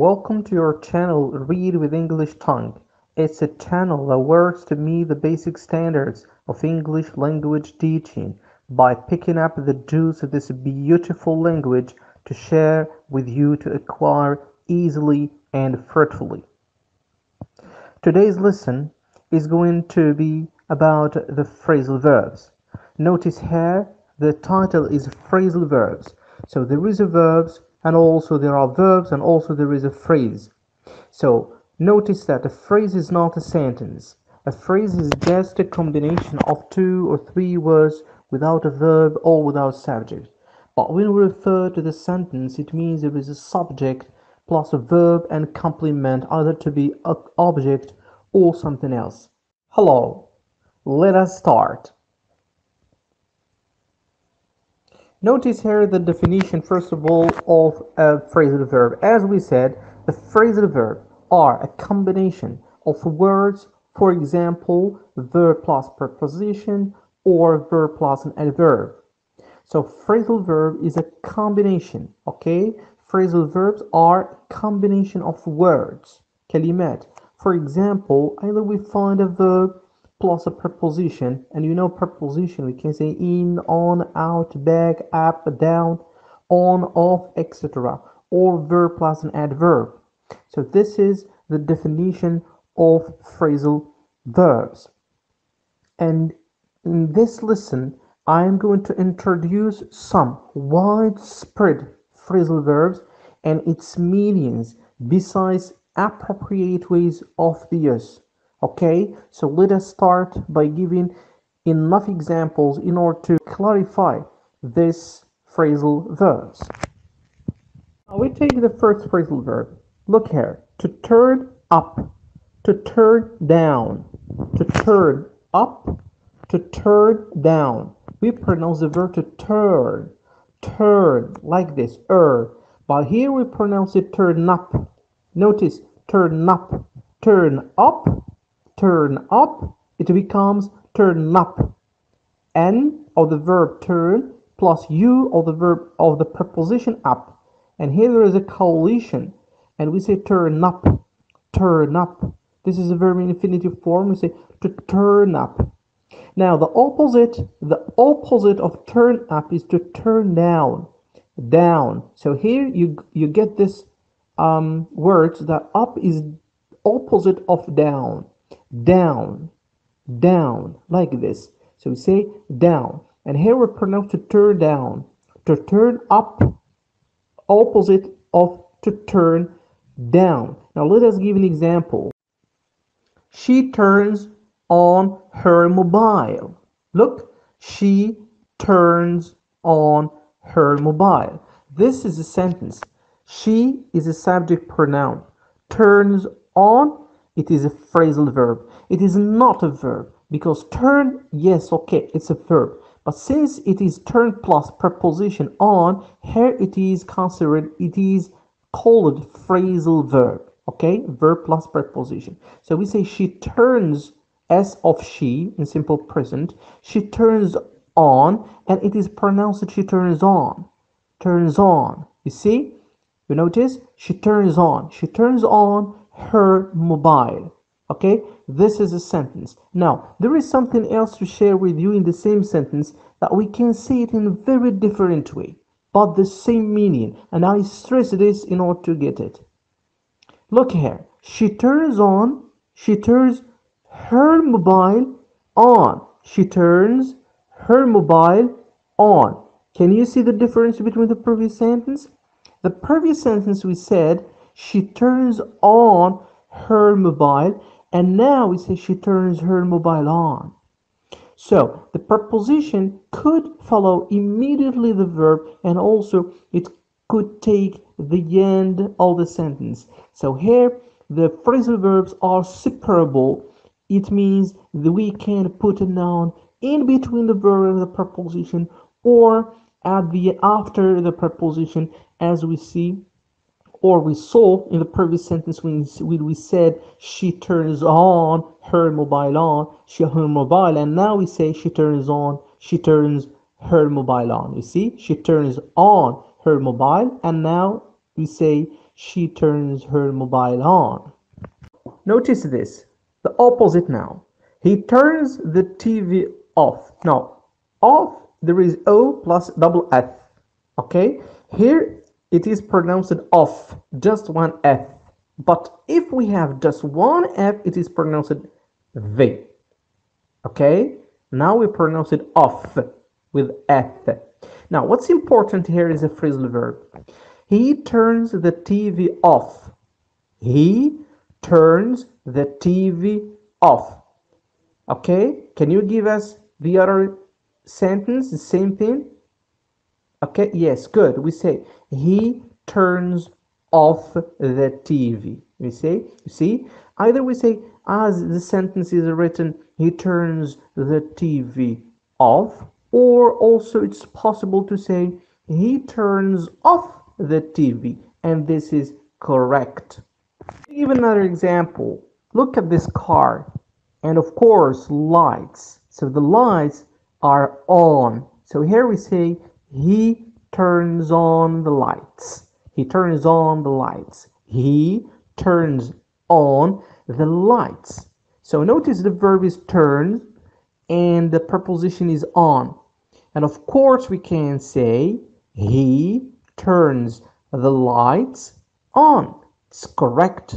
Welcome to your channel Read with English Tongue. It's a channel that works to meet the basic standards of English language teaching by picking up the juice of this beautiful language to share with you to acquire easily and fruitfully. Today's lesson is going to be about the phrasal verbs. Notice here the title is phrasal verbs. So there is a verbs and also there are verbs and also there is a phrase. So notice that a phrase is not a sentence. A phrase is just a combination of 2 or 3 words without a verb or without subject. But when we refer to the sentence, it means there is a subject plus a verb and complement, either to be an object or something else. Hello, let us start. Notice here the definition, first of all, of a phrasal verb. As we said, the phrasal verbs are a combination of words, for example, verb plus preposition or verb plus an adverb. So phrasal verb is a combination, okay? Phrasal verbs are a combination of words, kalimat. For example, either we find a verb plus a preposition, and you know preposition, we can say in, on, out, back, up, down, on, off, etc. or verb plus an adverb. So this is the definition of phrasal verbs. And in this lesson, I am going to introduce some widespread phrasal verbs and its meanings besides appropriate ways of the use. Okay, so let us start by giving enough examples in order to clarify this phrasal verbs. Now we take the first phrasal verb. Look here, to turn up, to turn down, to turn up, to turn down. We pronounce the verb to turn, like this, but here we pronounce it turn up. Notice, turn up, turn up, turn up, it becomes turn up. N of the verb turn plus U of the verb of the preposition up. And here there is a coalition, and we say turn up, turn up. This is a verb in infinitive form. We say to turn up. Now the opposite of turn up is to turn down, down. So here you get this words that up is opposite of down, down, down, like this. So we say down, and here we pronounce to turn down, to turn up, opposite of to turn down. Now let us give an example. She turns on her mobile. Look, she turns on her mobile. This is a sentence. She is a subject pronoun. Turns on, it is a phrasal verb. It is not a verb because turn, yes, okay, it's a verb. But since it is turn plus preposition on, here it is considered, it is called phrasal verb. Okay, verb plus preposition. So we say she turns, as of she in simple present, she turns on, and it is pronounced she turns on. Turns on. You see? You notice? She turns on her mobile. Okay, this is a sentence. Now there is something else to share with you in the same sentence that we can see it in a very different way but the same meaning, and I stress this in order to get it. Look here, she turns her mobile on. She turns her mobile on. Can you see the difference between the previous sentence? The previous sentence we said she turns on her mobile, and now we say she turns her mobile on. So the preposition could follow immediately the verb, and also it could take the end of the sentence. So here the phrasal verbs are separable. It means that we can put a noun in between the verb and the preposition, or at the after the preposition, as we see or we saw in the previous sentence when we said she turns on her mobile, and now we say she turns her mobile on. You see, she turns on her mobile, and now we say She turns her mobile on. Notice this, the opposite now. He turns the TV off. Now, off, there is O plus double F. Okay? Here it is pronounced off, just one F. But if we have just one F, it is pronounced V. Okay? Now we pronounce it off with F. Now, what's important here is a phrasal verb. He turns the TV off. He turns the TV off. Okay, can you give us the other sentence, the same thing? Okay, yes, good. We say he turns off the TV. We say, you see, either we say as the sentence is written, he turns the TV off, or also it's possible to say he turns off the TV, and this is correct. Give another example. Look at this car, and of course lights. So the lights are on. So here we say he turns on the lights. He turns on the lights. He turns on the lights. So notice the verb is turn and the preposition is on. And of course we can say he turns the lights on. It's correct.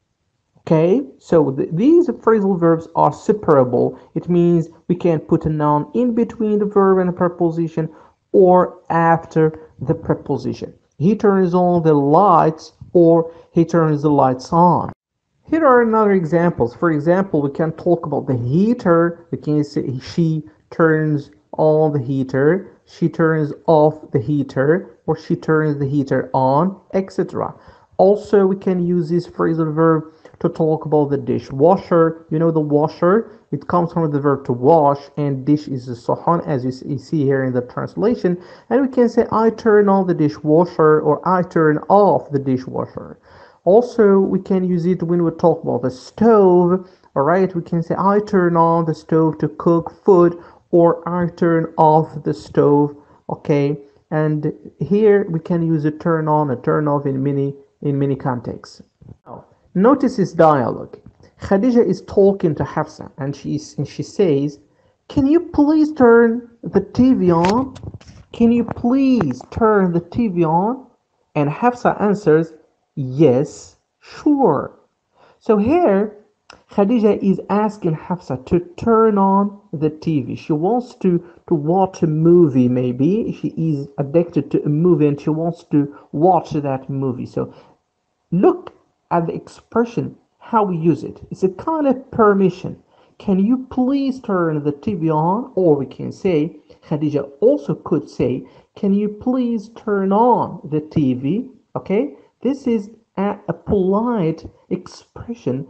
Okay, so these phrasal verbs are separable. It means we can put a noun in between the verb and the preposition or after the preposition. He turns on the lights or he turns the lights on. Here are another examples. For example, we can talk about the heater. We can say she turns on the heater, she turns off the heater, or she turns the heater on, etc. Also, we can use this phrasal verb to talk about the dishwasher. You know the washer, it comes from the verb to wash, and dish is a sahan, as you see here in the translation. And we can say I turn on the dishwasher or I turn off the dishwasher. Also, we can use it when we talk about the stove. All right, we can say I turn on the stove to cook food, or I turn off the stove. Okay, and here we can use a turn on, a turn off in many contexts. Now, notice this dialogue. Khadija is talking to Hafsa, and she says, "Can you please turn the TV on? Can you please turn the TV on?" And Hafsa answers, "Yes, sure." So here, Khadija is asking Hafsa to turn on the TV. She wants to watch a movie, maybe. She is addicted to a movie and she wants to watch that movie. So look at the expression, how we use it. It's a kind of permission. Can you please turn the TV on? Or we can say, Khadija also could say, can you please turn on the TV? Okay, this is a polite expression.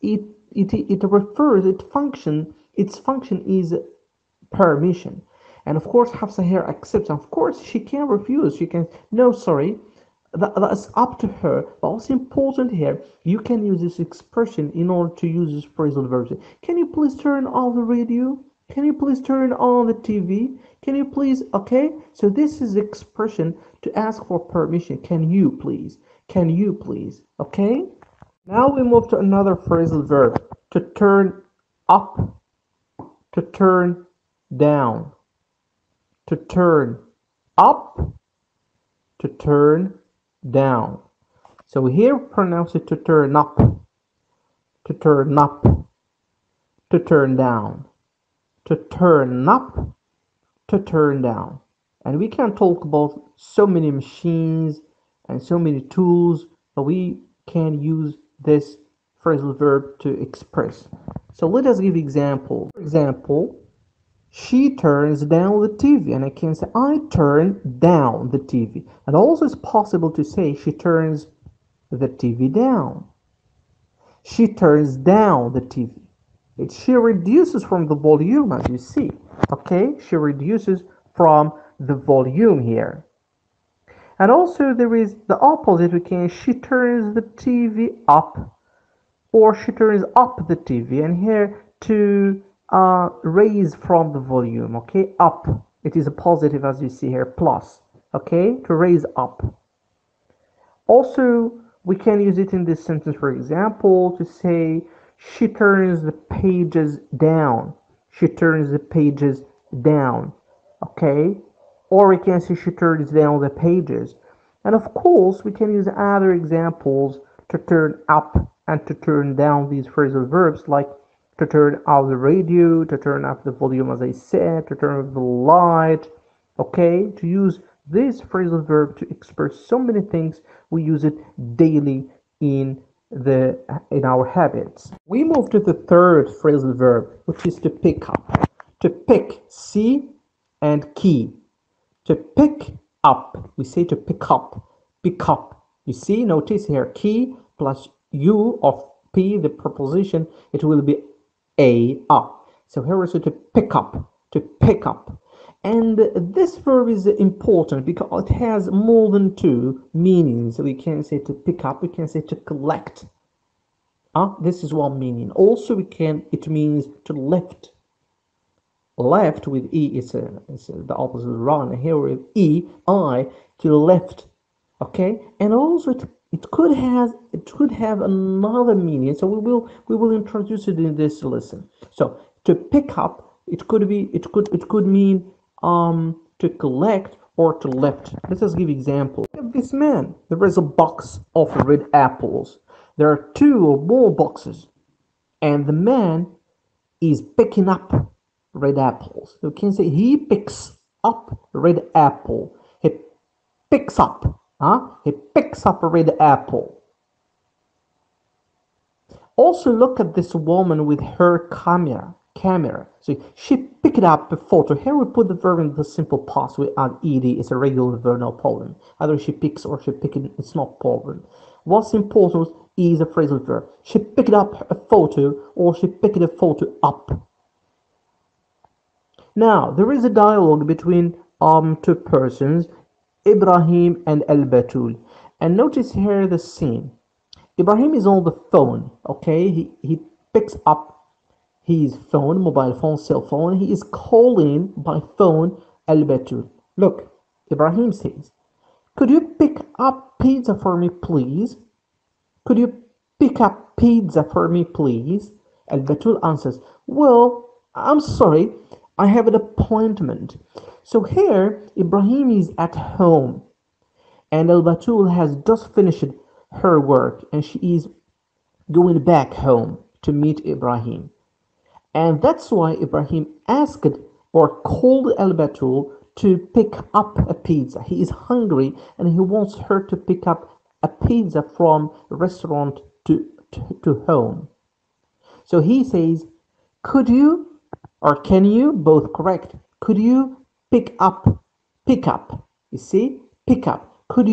It refers, its function is permission. And of course, Hafsa here accepts. Of course, she can refuse. She can, no, sorry. That's up to her. But what's important here, you can use this expression in order to use this phrasal verb. Can you please turn on the radio? Can you please turn on the TV? Can you please, okay? So this is expression to ask for permission. Can you please? Can you please? Okay? Now we move to another phrasal verb. To turn up, to turn down. To turn up, to turn down. So here pronounce it to turn up, to turn up, to turn down, to turn up, to turn down. And we can talk about so many machines and so many tools, but we can use this phrasal verb to express. So let us give example. For example, she turns down the TV, and I can say I turn down the TV. And also it's possible to say she turns the TV down. She turns down the TV. She reduces from the volume, as you see. Okay, she reduces from the volume here. And also there is the opposite. We can she turns the TV up, or she turns up the TV. And here to raise from the volume, okay, up, it is a positive, as you see here, plus, okay, to raise up. Also We can use it in this sentence, for example, to say she turns the pages down. She turns the pages down. Okay? Or we can say she turns down the pages. And of course, we can use other examples to turn up and to turn down these phrasal verbs, like to turn off the radio, to turn up the volume, as I said, to turn off the light. Okay? To use this phrasal verb to express so many things, we use it daily in our habits. We move to the third phrasal verb, which is to pick up. To pick, see, and key. To pick up, we say to pick up. Pick up. You see, notice here, key plus u of p, the preposition, it will be a up. So here we say to pick up. To pick up. And this verb is important because it has more than two meanings. We can say to pick up, we can say to collect. This is one meaning. Also, it means to lift. Left with e is the opposite of run. Here with e, I, to lift. Okay, and also it could have another meaning. So we will introduce it in this lesson. So to pick up, it could mean to collect or to lift. Let us give example. Of this man, there is a box of red apples. There are two or more boxes, and the man is picking up red apples. You can say he picks up red apple. He picks up. He picks up a red apple. Also, look at this woman with her camera. So she picked up a photo. Here we put the verb in the simple past. We add ed. It's a regular verb, no problem. Either she picks or she picked. It's not problem. What's important is a phrasal verb. She picked up a photo or she picked a photo up. Now, there is a dialogue between two persons, Ibrahim and Al-Batul. And notice here the scene. Ibrahim is on the phone, okay? He picks up his phone, mobile phone, cell phone. He is calling by phone Al-Batul. Look, Ibrahim says, could you pick up pizza for me, please? Could you pick up pizza for me, please? Al-Batul answers, well, I'm sorry, I have an appointment. So here, Ibrahim is at home, and Al-Batul has just finished her work, and she is going back home to meet Ibrahim. And that's why Ibrahim asked or called Al-Batul to pick up a pizza. He is hungry, and he wants her to pick up a pizza from a restaurant to home. So he says, could you, or can you, both correct, could you pick up, you see, pick up, could,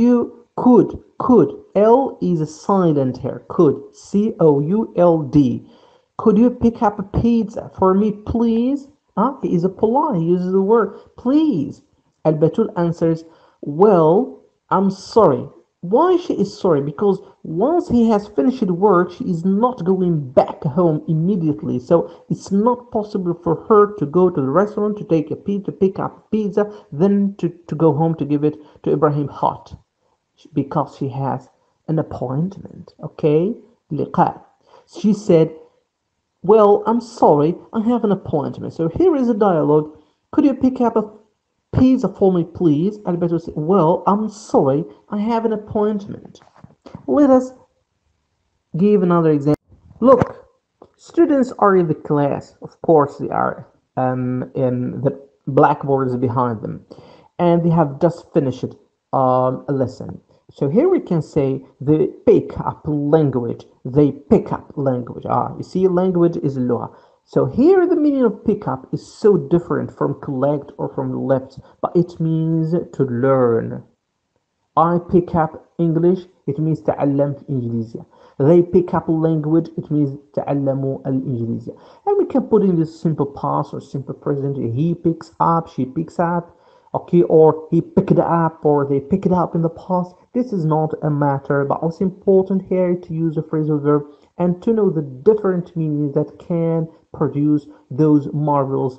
L is a silent here, could, C-O-U-L-D, could you pick up a pizza for me, please? He is a polite, he uses the word, please. Al-Batul answers, well, I'm sorry. Why she is sorry? Because once he has finished work, she is not going back home immediately. So it's not possible for her to go to the restaurant to take a pizza, to pick up pizza, then to go home to give it to Ibrahim hot, because she has an appointment. Okay, liqa. She said, well, I'm sorry, I have an appointment. So here is a dialogue. Could you pick up a pizza for me, please? Al-Batul said, well, I'm sorry, I have an appointment. Let us give another example. Look, students are in the class. Of course, they are. In the blackboard is behind them, and they have just finished a lesson. So here we can say they pick up language. They pick up language. You see, language is lugha. So here the meaning of pick up is so different from collect or from lift, but it means to learn. I pick up English, it means تعلمت إنجليزية. They pick up language, it means تعلموا الإنجليزية. And we can put in this simple past or simple present. He picks up, she picks up, okay, or he picked up, or they picked up in the past. This is not a matter, but what's important here to use a phrasal verb and to know the different meanings that can produce those marvelous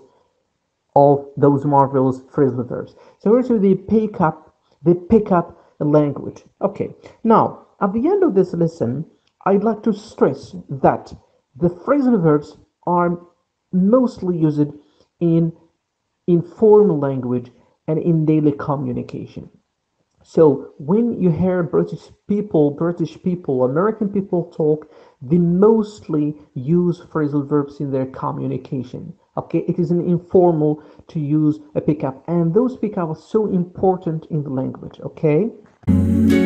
phrasal verbs. So also they pick up a language. Okay, now At the end of this lesson, I'd like to stress that the phrasal verbs are mostly used in informal language and in daily communication. So when you hear British people, American people talk, they mostly use phrasal verbs in their communication. Okay, it is an informal to use a pickup, and those pickups are so important in the language. Okay,